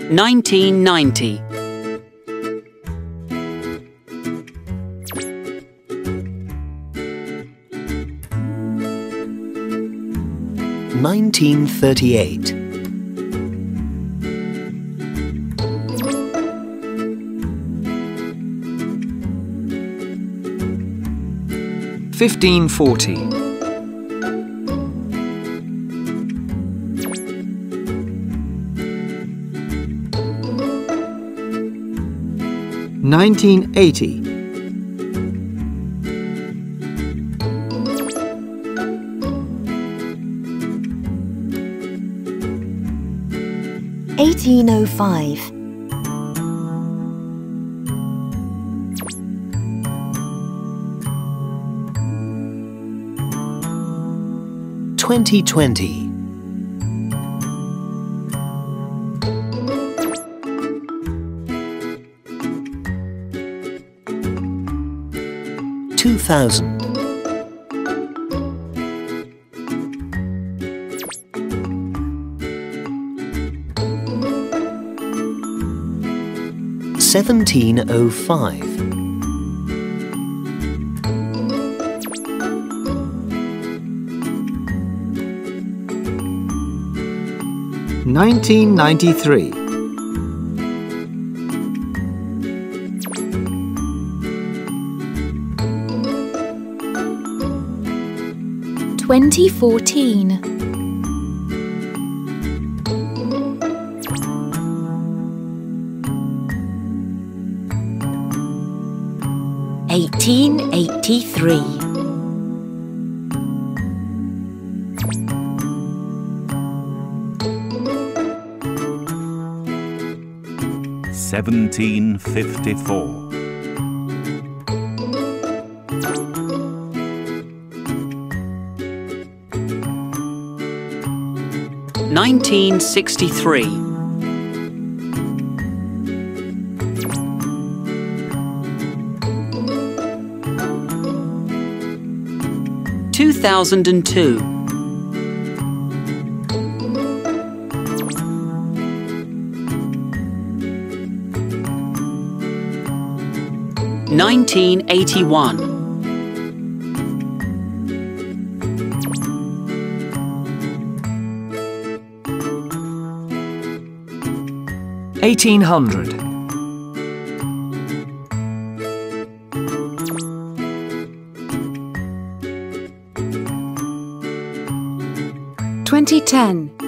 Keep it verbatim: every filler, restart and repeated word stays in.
nineteen ninety. nineteen thirty-eight. fifteen forty. nineteen eighty. eighteen oh five. twenty twenty. two thousand. seventeen oh five. nineteen ninety-three. twenty fourteen. eighteen eighty-three. seventeen fifty-four. nineteen sixty-three. two thousand two. nineteen eighty-one. eighteen hundred. twenty ten.